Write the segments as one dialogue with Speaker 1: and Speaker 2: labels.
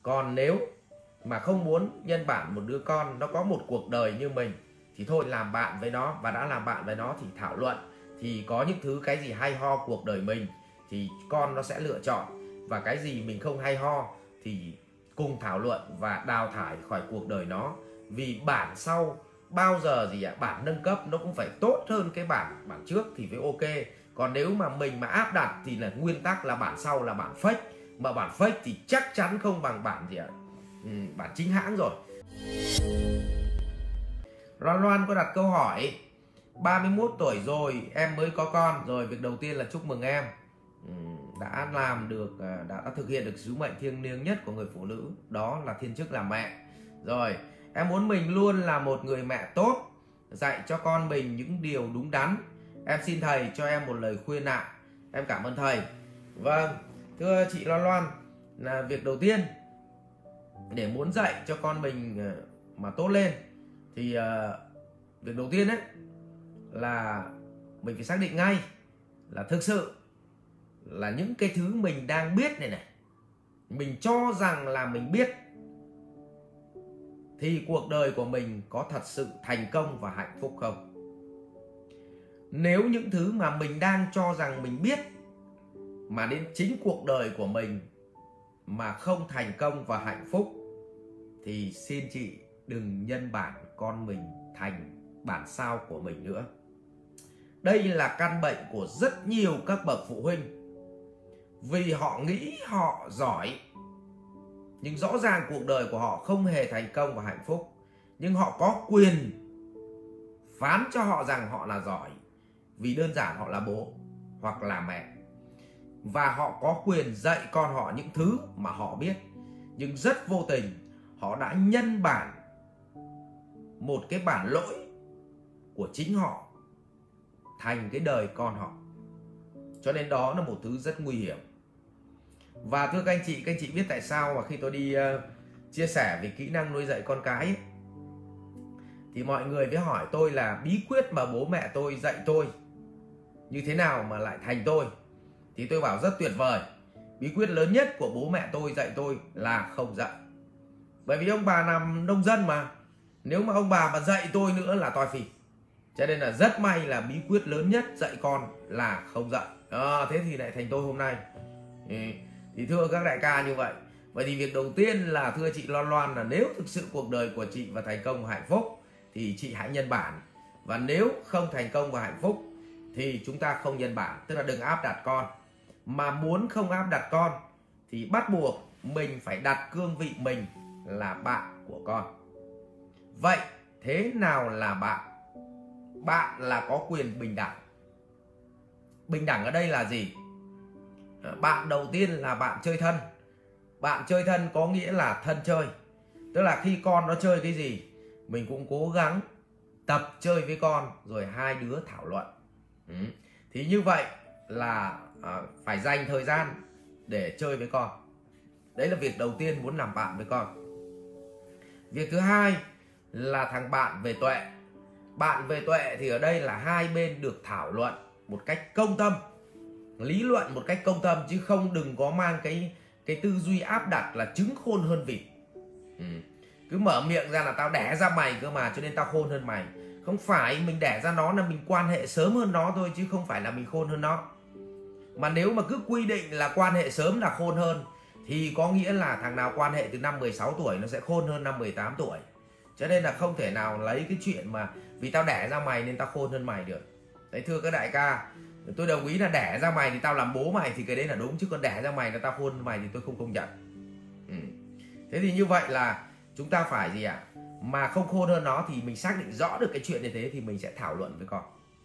Speaker 1: Còn nếu mà không muốn nhân bản một đứa con nó có một cuộc đời như mình thì thôi, làm bạn với nó, và đã làm bạn với nó thì thảo luận, thì có những thứ cái gì hay ho cuộc đời mình thì con nó sẽ lựa chọn, và cái gì mình không hay ho thì cùng thảo luận và đào thải khỏi cuộc đời nó. Vì bản sau bao giờ bản nâng cấp nó cũng phải tốt hơn cái bản trước thì mới ok. Còn nếu mà mình mà áp đặt thì là nguyên tắc là bản sau là bản fake, mà bản fake thì chắc chắn không bằng bản bản chính hãng rồi. Loan Loan có đặt câu hỏi 31 tuổi rồi em mới có con rồi, việc đầu tiên là chúc mừng em đã làm được, đã thực hiện được sứ mệnh thiêng liêng nhất của người phụ nữ, đó là thiên chức làm mẹ. Rồi em muốn mình luôn là một người mẹ tốt, dạy cho con mình những điều đúng đắn. Em xin thầy cho em một lời khuyên ạ. Em cảm ơn thầy. Vâng, thưa chị Loan Loan, là việc đầu tiên để muốn dạy cho con mình mà tốt lên thì việc đầu tiên ấy là mình phải xác định ngay là thực sự là những cái thứ mình đang biết này, mình cho rằng là mình biết, thì cuộc đời của mình có thật sự thành công và hạnh phúc không? Nếu những thứ mà mình đang cho rằng mình biết mà đến chính cuộc đời của mình mà không thành công và hạnh phúc thì xin chị đừng nhân bản con mình thành bản sao của mình nữa. Đây là căn bệnh của rất nhiều các bậc phụ huynh, vì họ nghĩ họ giỏi nhưng rõ ràng cuộc đời của họ không hề thành công và hạnh phúc, nhưng họ có quyền phán cho họ rằng họ là giỏi vì đơn giản họ là bố hoặc là mẹ, và họ có quyền dạy con họ những thứ mà họ biết, nhưng rất vô tình họ đã nhân bản một cái bản lỗi của chính họ thành cái đời con họ. Cho nên đó là một thứ rất nguy hiểm. Và thưa các anh chị biết tại sao mà khi tôi đi chia sẻ về kỹ năng nuôi dạy con cái ấy, thì mọi người mới hỏi tôi là bí quyết mà bố mẹ tôi dạy tôi như thế nào mà lại thành tôi. Thì tôi bảo rất tuyệt vời. Bí quyết lớn nhất của bố mẹ tôi dạy tôi là không dạy. Bởi vì ông bà làm nông dân mà, nếu mà ông bà mà dạy tôi nữa là toi phì. Cho nên là rất may là bí quyết lớn nhất dạy con là không dạy. Thế thì lại thành tôi hôm nay. Thì thưa các đại ca như vậy. Vậy thì việc đầu tiên là thưa chị Loan Loan là nếu thực sự cuộc đời của chị và thành công và hạnh phúc thì chị hãy nhân bản. Và nếu không thành công và hạnh phúc thì chúng ta không nhân bản, tức là đừng áp đặt con. Mà muốn không áp đặt con thì bắt buộc mình phải đặt cương vị mình là bạn của con. Vậy thế nào là bạn? Bạn là có quyền bình đẳng. Bình đẳng ở đây là gì? Bạn đầu tiên là bạn chơi thân. Bạn chơi thân có nghĩa là thân chơi. Tức là khi con nó chơi cái gì mình cũng cố gắng tập chơi với con, rồi hai đứa thảo luận. Thì như vậy là phải dành thời gian để chơi với con. Đấy là việc đầu tiên muốn làm bạn với con. Việc thứ hai là thằng bạn về tuệ. Bạn về tuệ thì ở đây là hai bên được thảo luận một cách công tâm, lý luận một cách công tâm, chứ không đừng có mang cái tư duy áp đặt là trứng khôn hơn vịt. Cứ mở miệng ra là tao đẻ ra mày cơ mà cho nên tao khôn hơn mày. Không phải, mình đẻ ra nó là mình quan hệ sớm hơn nó thôi, chứ không phải là mình khôn hơn nó. Mà nếu mà cứ quy định là quan hệ sớm là khôn hơn thì có nghĩa là thằng nào quan hệ từ năm 16 tuổi nó sẽ khôn hơn năm 18 tuổi. Cho nên là không thể nào lấy cái chuyện mà vì tao đẻ ra mày nên tao khôn hơn mày được. Đấy thưa các đại ca, tôi đồng ý là đẻ ra mày thì tao làm bố mày thì cái đấy là đúng, chứ còn đẻ ra mày là tao khôn hơn mày thì tôi không công nhận. Thế thì như vậy là chúng ta phải gì ạ? Mà không khôn hơn nó thì mình xác định rõ được cái chuyện như thế thì mình sẽ thảo luận với con.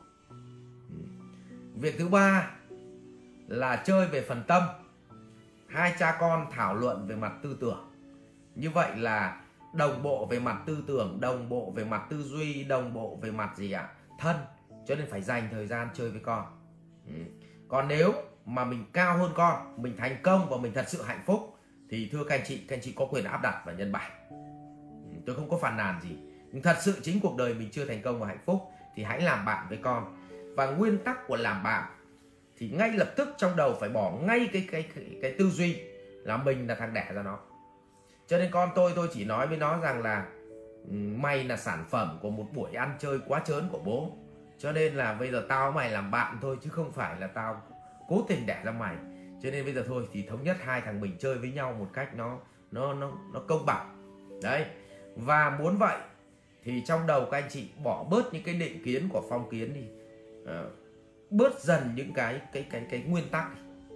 Speaker 1: Việc thứ ba là chơi về phần tâm. Hai cha con thảo luận về mặt tư tưởng. Như vậy là đồng bộ về mặt tư tưởng, đồng bộ về mặt tư duy, đồng bộ về mặt gì ạ? Thân. Cho nên phải dành thời gian chơi với con. Còn nếu mà mình cao hơn con, mình thành công và mình thật sự hạnh phúc thì thưa các anh chị có quyền áp đặt và nhân bản. Tôi không có phàn nàn gì. Nhưng thật sự chính cuộc đời mình chưa thành công và hạnh phúc thì hãy làm bạn với con. Và nguyên tắc của làm bạn thì ngay lập tức trong đầu phải bỏ ngay cái tư duy là mình là thằng đẻ ra nó. Cho nên con tôi chỉ nói với nó rằng là mày là sản phẩm của một buổi ăn chơi quá trớn của bố, cho nên là bây giờ tao mày làm bạn thôi, chứ không phải là tao cố tình đẻ ra mày. Cho nên bây giờ thôi thì thống nhất hai thằng mình chơi với nhau một cách nó công bằng đấy. Và muốn vậy thì trong đầu các anh chị bỏ bớt những cái định kiến của phong kiến đi, bớt dần những cái nguyên tắc.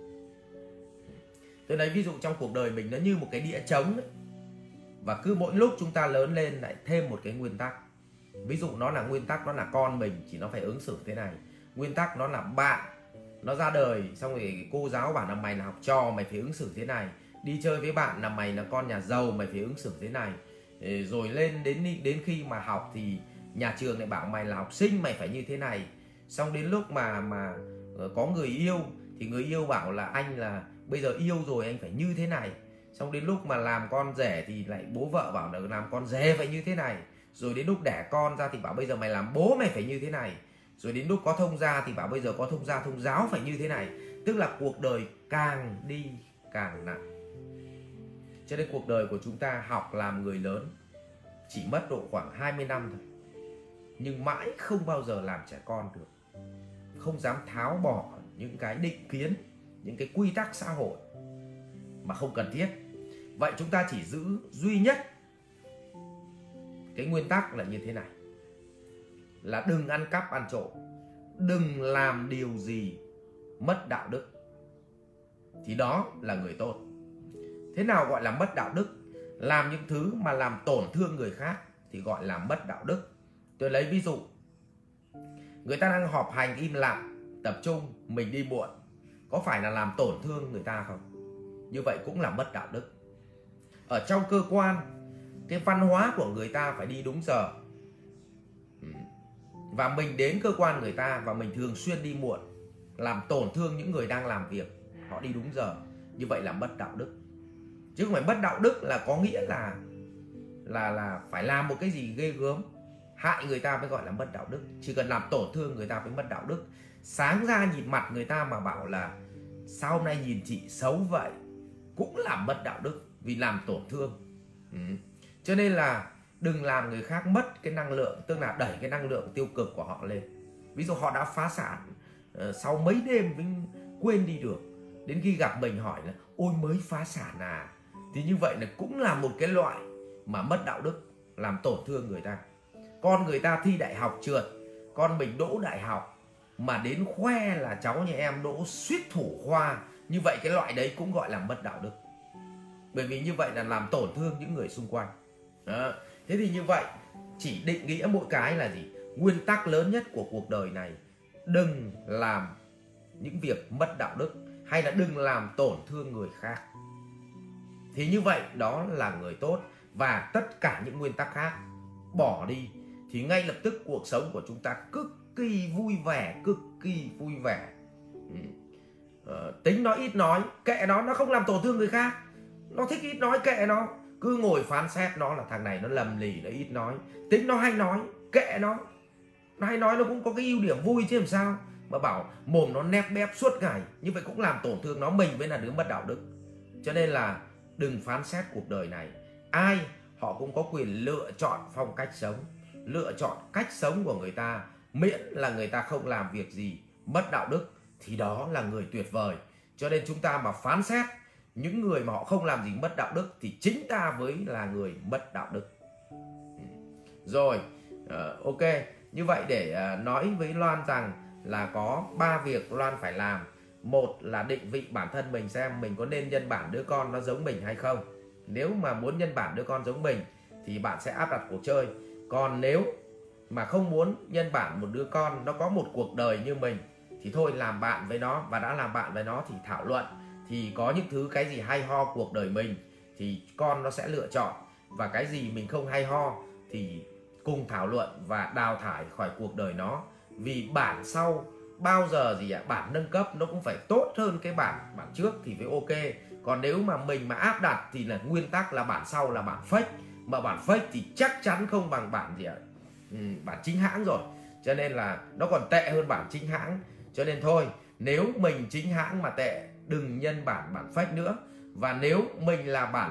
Speaker 1: Tôi lấy ví dụ trong cuộc đời mình nó như một cái đĩa trống ấy. Và cứ mỗi lúc chúng ta lớn lên lại thêm một cái nguyên tắc. Ví dụ nó là nguyên tắc, nó là con mình thì nó phải ứng xử thế này. Nguyên tắc nó là bạn, nó ra đời xong rồi cô giáo bảo là mày là học trò, mày phải ứng xử thế này. Đi chơi với bạn là mày là con nhà giàu, mày phải ứng xử thế này. Rồi lên đến khi mà học thì nhà trường lại bảo mày là học sinh, mày phải như thế này. Xong đến lúc mà có người yêu thì người yêu bảo là anh là bây giờ yêu rồi anh phải như thế này. Xong đến lúc mà làm con rể thì lại bố vợ bảo là làm con rể phải như thế này. Rồi đến lúc đẻ con ra thì bảo bây giờ mày làm bố mày phải như thế này. Rồi đến lúc có thông gia thì bảo bây giờ có thông gia thông giáo phải như thế này. Tức là cuộc đời càng đi càng nặng. Cho nên cuộc đời của chúng ta học làm người lớn chỉ mất độ khoảng 20 năm thôi, nhưng mãi không bao giờ làm trẻ con được. Không dám tháo bỏ những cái định kiến, những cái quy tắc xã hội mà không cần thiết. Vậy chúng ta chỉ giữ duy nhất cái nguyên tắc là như thế này, là đừng ăn cắp ăn trộm, đừng làm điều gì mất đạo đức, thì đó là người tốt. Thế nào gọi là mất đạo đức? Làm những thứ mà làm tổn thương người khác thì gọi là mất đạo đức. Tôi lấy ví dụ, người ta đang họp hành im lặng, tập trung, mình đi muộn, có phải là làm tổn thương người ta không? Như vậy cũng là mất đạo đức. Ở trong cơ quan, cái văn hóa của người ta phải đi đúng giờ, và mình đến cơ quan người ta và mình thường xuyên đi muộn, làm tổn thương những người đang làm việc, họ đi đúng giờ, như vậy là mất đạo đức. Chứ không phải mất đạo đức là có nghĩa là phải làm một cái gì ghê gớm, hại người ta mới gọi là mất đạo đức. Chỉ cần làm tổn thương người ta mới mất đạo đức. Sáng ra nhìn mặt người ta mà bảo là sao hôm nay nhìn chị xấu vậy, cũng là mất đạo đức, vì làm tổn thương. Cho nên là đừng làm người khác mất cái năng lượng, tức là đẩy cái năng lượng tiêu cực của họ lên. Ví dụ họ đã phá sản, sau mấy đêm mới quên đi được, đến khi gặp mình hỏi là ôi mới phá sản à, thì như vậy là cũng là một cái loại mà mất đạo đức, làm tổn thương người ta. Con người ta thi đại học trượt, con mình đỗ đại học mà đến khoe là cháu nhà em đỗ suýt thủ khoa, như vậy cái loại đấy cũng gọi là mất đạo đức, bởi vì như vậy là làm tổn thương những người xung quanh. Đó. Thế thì như vậy chỉ định nghĩa mỗi cái là gì? Nguyên tắc lớn nhất của cuộc đời này, đừng làm những việc mất đạo đức, hay là đừng làm tổn thương người khác. Thì như vậy đó là người tốt. Và tất cả những nguyên tắc khác bỏ đi thì ngay lập tức cuộc sống của chúng ta cực kỳ vui vẻ, cực kỳ vui vẻ. Tính nó ít nói, kệ nó không làm tổn thương người khác. Nó thích ít nói, kệ nó. Cứ ngồi phán xét nó là thằng này nó lầm lì, nó ít nói. Tính nó hay nói, kệ nó. Nó hay nói nó cũng có cái ưu điểm vui chứ làm sao. Mà bảo mồm nó nép bép suốt ngày, như vậy cũng làm tổn thương nó, mình mới là đứa mất đạo đức. Cho nên là đừng phán xét cuộc đời này. Ai họ cũng có quyền lựa chọn phong cách sống, lựa chọn cách sống của người ta, miễn là người ta không làm việc gì mất đạo đức thì đó là người tuyệt vời. Cho nên chúng ta mà phán xét những người mà họ không làm gì mất đạo đức thì chính ta mới là người mất đạo đức. Rồi, ok. Như vậy để nói với Loan rằng là có 3 việc Loan phải làm. Một là định vị bản thân mình xem mình có nên nhân bản đứa con nó giống mình hay không. Nếu mà muốn nhân bản đứa con giống mình thì bạn sẽ áp đặt cuộc chơi. Còn nếu mà không muốn nhân bản một đứa con nó có một cuộc đời như mình thì thôi làm bạn với nó, và đã làm bạn với nó thì thảo luận. Thì có những thứ cái gì hay ho cuộc đời mình thì con nó sẽ lựa chọn, và cái gì mình không hay ho thì cùng thảo luận và đào thải khỏi cuộc đời nó. Vì bản sau bao giờ gì ạ, bản nâng cấp nó cũng phải tốt hơn cái bản trước thì phải ok. Còn nếu mà mình mà áp đặt thì là nguyên tắc là bản sau là bản fake, mà bản fake thì chắc chắn không bằng bản gì ạ, bản chính hãng rồi. Cho nên là nó còn tệ hơn bản chính hãng. Cho nên thôi, nếu mình chính hãng mà tệ, đừng nhân bản fake nữa. Và nếu mình là bản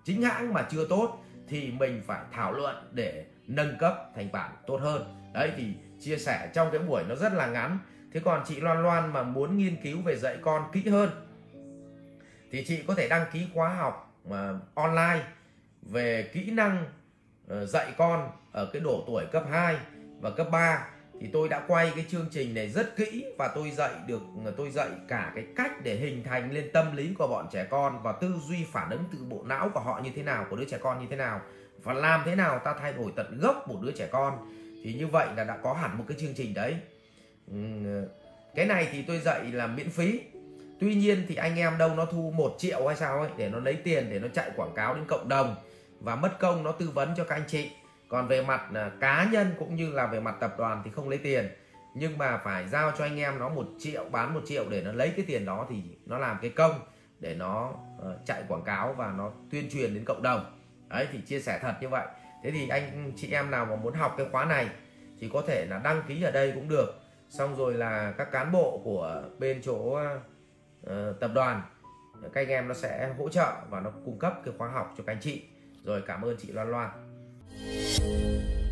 Speaker 1: chính hãng mà chưa tốt thì mình phải thảo luận để nâng cấp thành bản tốt hơn. Đấy thì chia sẻ trong cái buổi nó rất là ngắn. Thế còn chị Loan Loan mà muốn nghiên cứu về dạy con kỹ hơn thì chị có thể đăng ký khóa học online về kỹ năng dạy con ở cái độ tuổi cấp 2 và cấp 3. Thì tôi đã quay cái chương trình này rất kỹ và tôi dạy cả cái cách để hình thành lên tâm lý của bọn trẻ con và tư duy phản ứng từ bộ não của họ như thế nào, của đứa trẻ con như thế nào, và làm thế nào ta thay đổi tận gốc một đứa trẻ con. Thì như vậy là đã có hẳn một cái chương trình đấy. Cái này thì tôi dạy là miễn phí. Tuy nhiên thì anh em đâu nó thu 1 triệu hay sao ấy để nó lấy tiền để nó chạy quảng cáo đến cộng đồng và mất công nó tư vấn cho các anh chị. Còn về mặt cá nhân cũng như là về mặt tập đoàn thì không lấy tiền, nhưng mà phải giao cho anh em nó 1 triệu, bán 1 triệu để nó lấy cái tiền đó thì nó làm cái công để nó chạy quảng cáo và nó tuyên truyền đến cộng đồng. Đấy thì chia sẻ thật như vậy. Thế thì anh chị em nào mà muốn học cái khóa này thì có thể là đăng ký ở đây cũng được. Xong rồi là các cán bộ của bên chỗ tập đoàn, các anh em nó sẽ hỗ trợ và nó cung cấp cái khóa học cho các anh chị. Rồi cảm ơn chị Loan Loan.